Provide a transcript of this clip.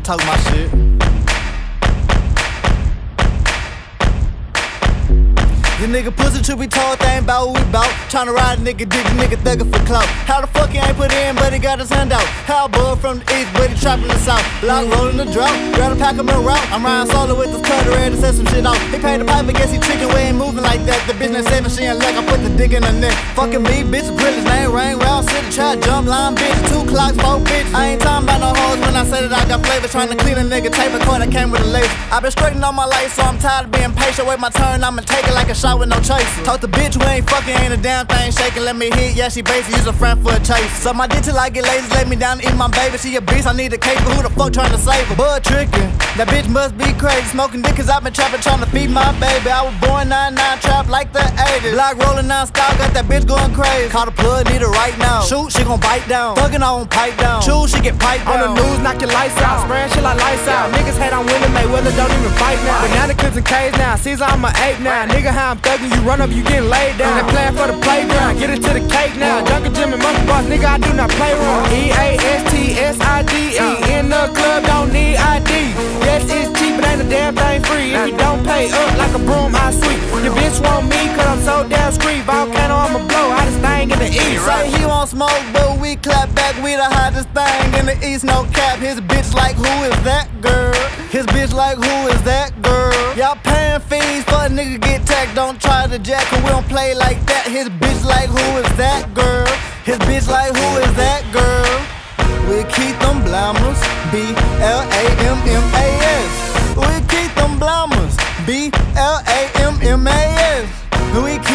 I'ma talk my shit. This nigga pussy to be told, they ain't bout what we bout. Tryna ride a nigga, dig a nigga thuggin' for clout. How the fuck he ain't put in, but he got his hand out. How a boy from the east, but he trappin' the south. Block rollin' the drought, gotta pack him in route. I'm riding solo with this cutter, ready to set some shit out. He paid the pipe, I guess he chicken, we ain't moving like that. The bitch ain't 7, she ain't luck, I put the dick in her neck. Fucking me, bitch, grillers, name rain, round city, try jump line, bitch. 2 clocks, 4 bitch. I ain't talking about no hoes when I say that I got flavor. Trying to clean a nigga, tape a cord that came with a laser. I been straightening all my life, so I'm tired of being patient. Wait my turn, I'ma take it like a shot with no chaser. Told the bitch we ain't fucking, ain't a damn thing shaking. Let me hit, yeah, she basically use a friend for a chase. Suck my dick till I get lazy, let me down to eat my baby. She a beast, I need a cake, but who the fuck trying to save her? Bud tricking, that bitch must be crazy. Smoking dick cause I been trapping, trying to feed my baby. I was born 99, trap like the 80s. Block rolling non-stop, got that bitch going crazy. Call the plug, need her right now. Shoot, she gon' bite down. Thuggin' on pipe down. Choose, she get piped down. On the news, knock your lights out. Spraying shit like lights out. Niggas hate on women, Mayweather don't even fight now. Banana clips and K's now. Caesar, I'm a 8 now. Nigga, how I'm thuggin', you run up, you getting laid down. They playin' for the playground, get it to the cake now. Jungle Jim and Monkey Boss, nigga, I do not play wrong. EASTSIDE. In the club, don't need ID. Yes, it's cheap, but ain't a damn thing free. If you don't pay up like a broom, I sweep. Your bitch want me, cause I'm so damn street. Volcano, I'ma blow, hottest thing in the east. Say he won't smoke, but we clap back. We the hottest thing in the east, no cap. His bitch like, who is that girl? His bitch like, who is that girl? Y'all paying fees for a nigga get tagged. Don't try to jack, cause we don't play like that. His bitch like, who is that girl? His bitch like, who is that girl? We keep them blammers, B-L-A-M-M-A-S. We keep them blammers, B-L-A-M-M-A-S. We keep